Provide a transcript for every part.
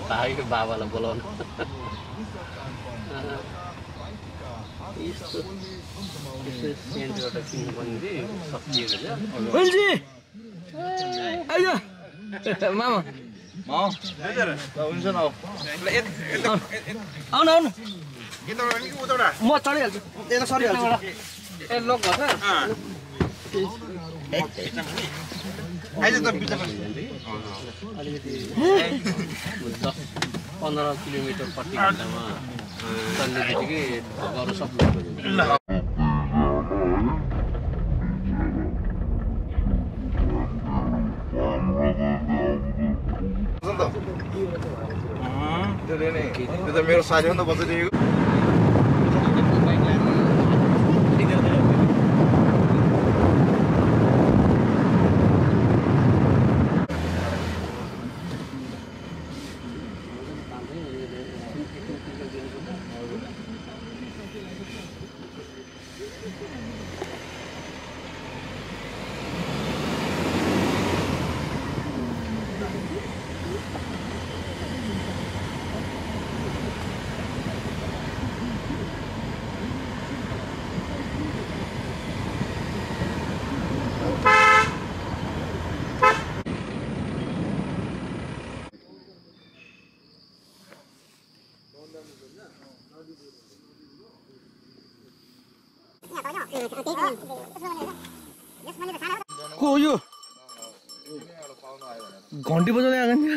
भाइको बाबालाई बोलाउनु यस्तो सेन्ट एउटा किन्नु पर्ने थिएँ सकिएको छ मामा हुन्छ न आउनु आउनु म चढिहाल्छु यता सरिहाल्छु ए लोक घर अलिकति 10-15 किलोमिटर प्रति घन्टामा चल्ने बित्तिकै गर्नु सक्नु त्यो त मेरो साथी हो नि त बसिदिएको को हो यो घन्टी बजाउँदै आएको नि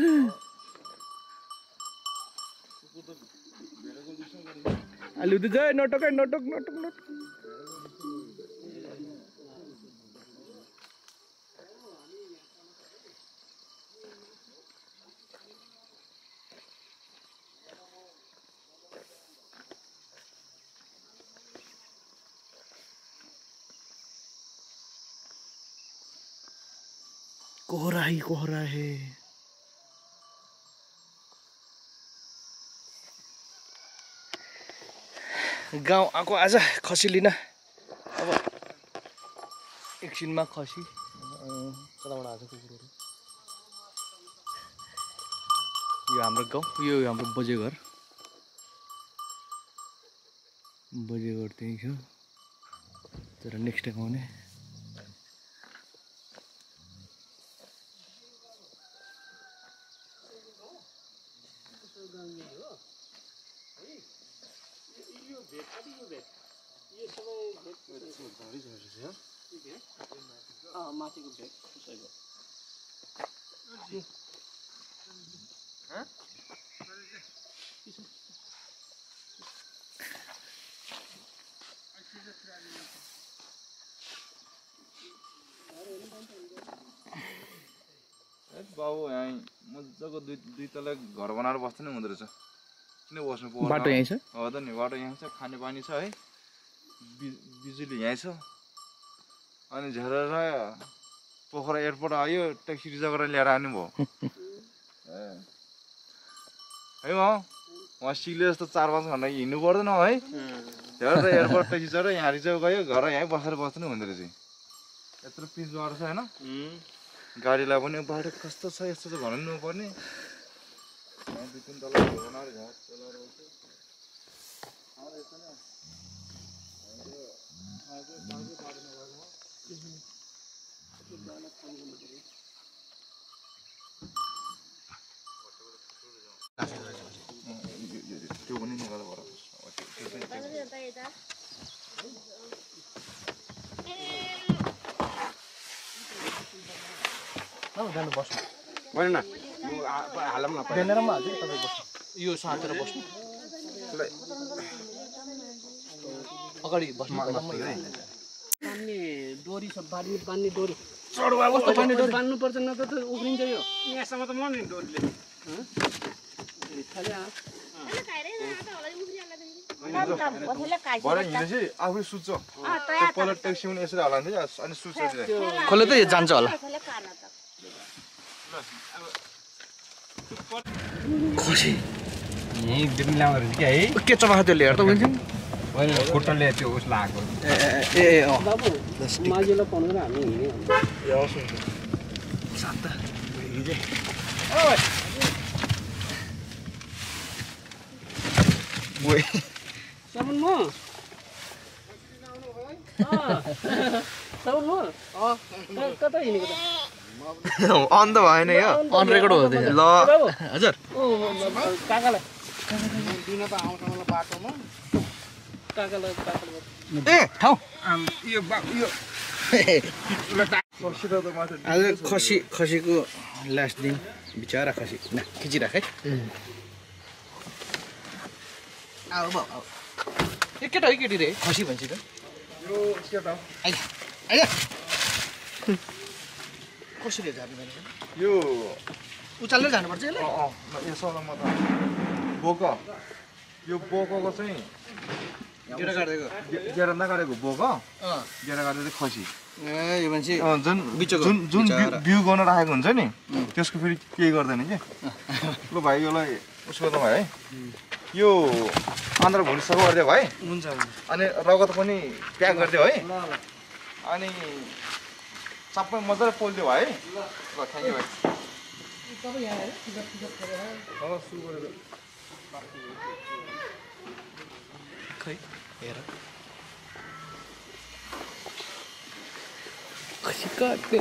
अलि उति जय नटक नटक नटक नटक कोहरा ही कोहरा है गाउँ आएको आज खसी लिन अब एकछिनमा खसी कताबाट आएको कुकुरहरू यो हाम्रो गाउँ यो हाम्रो बजेघर त्यही छ तर नेक्स्ट टाइम आउने माथिको भेट कसैको बाबु यहाँ मजाको दुई तला घर बनाएर बस्नु नि हुँदो रहेछ किन बस्नु पर्छ बाटो यही छ हो त नि बाटो यहाँ छ खाने पानी छ है बिजुली यहीँ छ अनि झरेर पोखरा एयरपोर्ट आयो ट्याक्सी रिजर्भ गरेर ल्याएर आउनु भयो है वहाँ सिले जस्तो 4-5 घन्टा हिँड्नु पर्दैन है झरेर एयरपोर्ट ट्याक्सी चढेर यहाँ रिजर्भ गयो घर यहीँ बसेर बस्नु हुँदो रहेछ यत्रो पिच बाटो छ होइन गाडीलाई पनि बाटो कस्तो छ यस्तो चाहिँ भन्नु नपर्ने 2-3 तला घर बनाएर घाट चलाएर त्यो पनि निकाल्नु पर्छ जानु बस्नु होइन न हालौँ न बेनेरमा हाल्छु तपाईँ बस्नु यो साँचेर बस्नु अगाडि बस्नु बान्ने डोरी छ बान्ने डोरी कस्तो बान्ने डोरी बान्नु पर्छ न त उफ्रिन्छ यो यहाँसम्म त म नि डोरीले भरे हिँडेपछि आफै सुत्छ पहिला ट्याक्सी पनि यसरी हलाउँथ्यो अनि सुत्छ खोले त यो जान्छ होला खसी यही बिर्नी ल्याउँदो रहेछ क्या है के चबाख त्यो लिएर त हुन्छ होइन खुट्टाले त्यो उस लगाएको ए बाबु माझीलाई फोन गरेर हामी हिँड्यौँ सात साबुन म साबुन म कता हिँडेको त अन्त भएन यो अन रेकर्ड हुँदैछ ल हजुर काकालाई दिन त आउँछ मलाई बाटोमा काकालाई ए ठाउँ आज खसीको लास्ट दिन बिचरा खसी न खिचिराख है ए केटा है केटी रे खसी भन्छ त यो केटा आइज आइज कसरी जाने भने यो उचालेर जानुपर्छ यसलाई यसो म त बोक यो बोकको चाहिँ गेडा काट्दैको गेडा नकाटेको बोक गेडा काटेको चाहिँ खसी ए यो मान्छे जुन बिचको जुन बिउ गर्न राखेको हुन्छ नि त्यसको फेरि केही गर्दैन कि ल भाइ योलाई उसको त भाइ है यो आन्द्र भुँडी सबै गरिदियो भाइ हुन्छ अनि रगत पनि प्याक गरिदियो है अनि सबै मजाले पोलिदियो भाइ ल थ्याङ्क यू भाइ खै हेर खसी काटे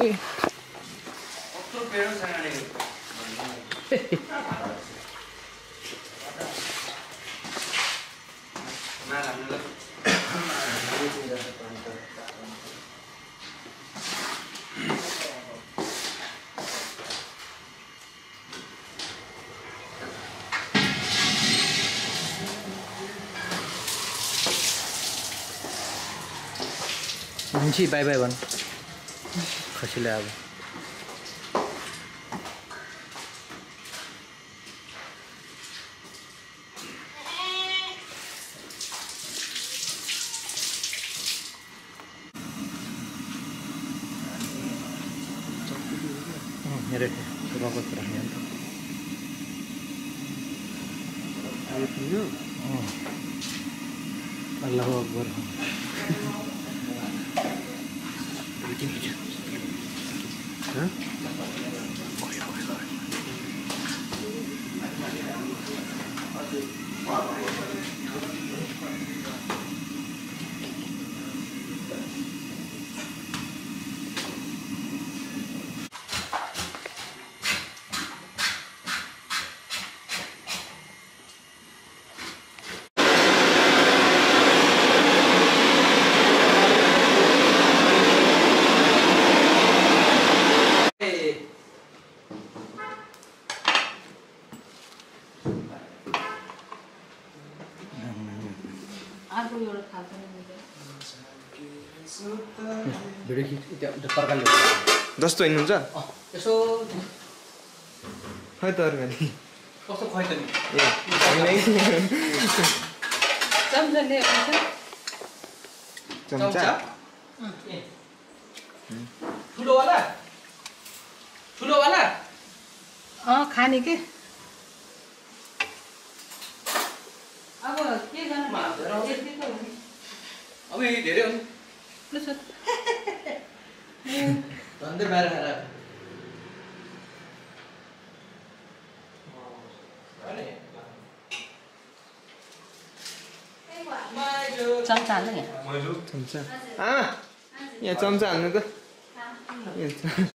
भन्छ बाई बाई भन् खसीलाई अब हेर रगत राख्ने अन्त अल्लाह अकबर भिडियो खिच त्यहाँ तरकारी जस्तो हिँड्नुहुन्छ यसो खै त अरू भने कस्तो खुवाइ त नि चम्चा ठुलोवाला ठुलोवाला खाने के अब धेरै हो धन्दै बाहिर खाएर चम्चा हाल्नु यहाँ चम्चा यहाँ चम्चा हाल्नु त